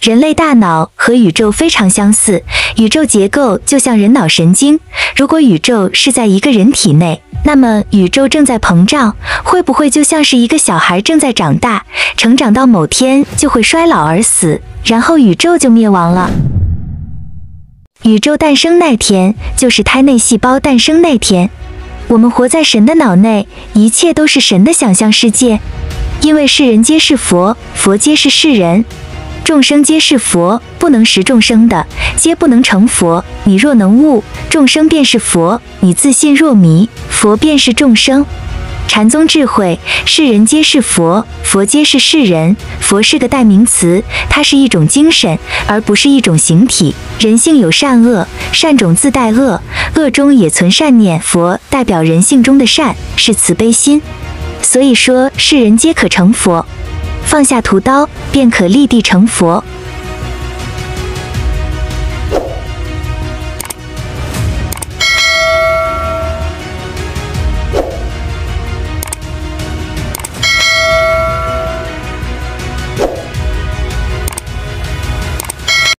人类大脑和宇宙非常相似，宇宙结构就像人脑神经。如果宇宙是在一个人体内，那么宇宙正在膨胀，会不会就像是一个小孩正在长大，成长到某天就会衰老而死，然后宇宙就灭亡了？宇宙诞生那天，就是胎内细胞诞生那天。我们活在神的脑内，一切都是神的想象世界。因为世人皆是佛，佛皆是世人。众生皆是佛，不能识众生的，皆不能成佛。你若能悟，众生便是佛；你自信若迷，佛便是众生。禅宗智慧，世人皆是佛，佛皆是世人。佛是个代名词，它是一种精神，而不是一种形体。人性有善恶，善种自带恶，恶中也存善念。佛代表人性中的善，是慈悲心。所以说，世人皆可成佛。放下屠刀，便可立地成佛。